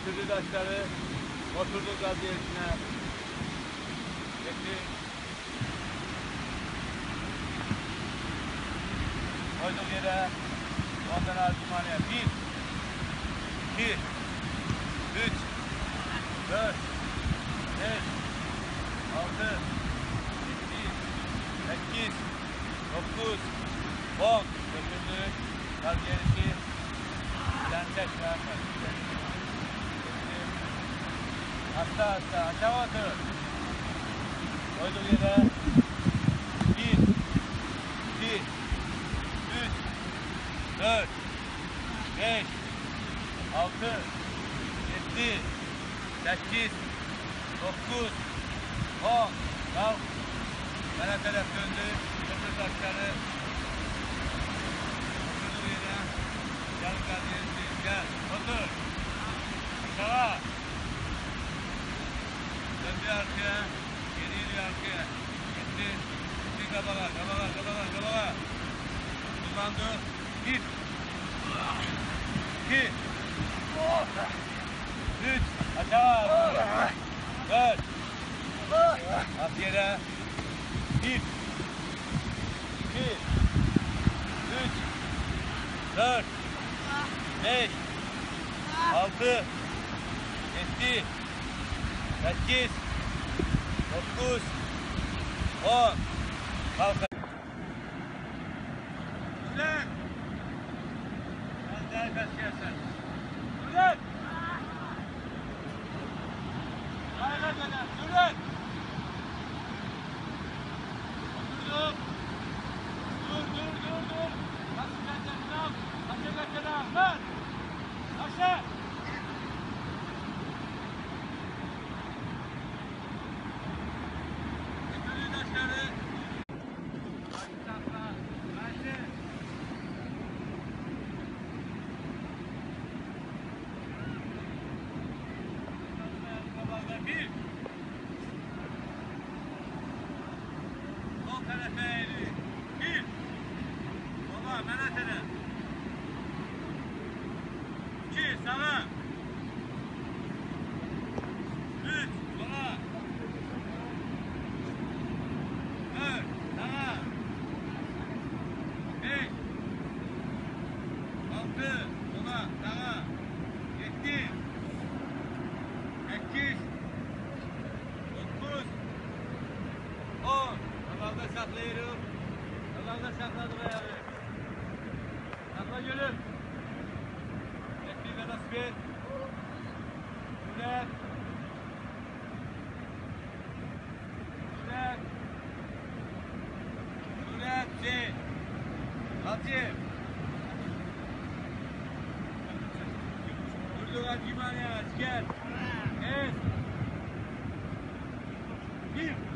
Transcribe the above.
Götürdü taşları. Oturdu gaz yerine. Gitti. Koyduk yere. Ondan argümanıya. 1, 2, 3, 4, 5, 6, 7, 8, 9, 10. Götürdük. Gaz gerisi. Lenteş vermez. Hasta hasta. Aşağı otur. Koyduk yere. 1, 2, 3, 4, 5, 6, 7, 8, 9, 10. Kalk. Bana taraf döndü. Götür taşları. Oturduğu yere. Gel kardeşim. Gel. Otur. Aşağı. Döndü arkaya. Geri yürüyor arkaya. Gitti. Gitti kabağa. Kabağa. Uzandı. 1, 2, 3, aşağı. 4. At yere. 1, 2, 3, 4, 5, 6, 7, 8, 9, 10. Kalk. Ulan! Az daha kaçıyorsun. Ulan! Hayır kadar. Ulan! Oturduk. Dur. Nasıl kaçacaksın al? Kaçacaksın al. Aşağı! Götürdü taşları. Bir. Sol tarafa eğri. 1. Sola, menatene. 2. Sağa. 3. Sola. 4. Sağa. 5. 6. Sola. Sağa. 7. 8. 9, 10. Kavalda saklayırım. Kavalda sakladım ayarı. Sakla gülüm. Tekniğe nasıl bir? Güler. Haciyev. Durdu Hakim, gel. Es. 1.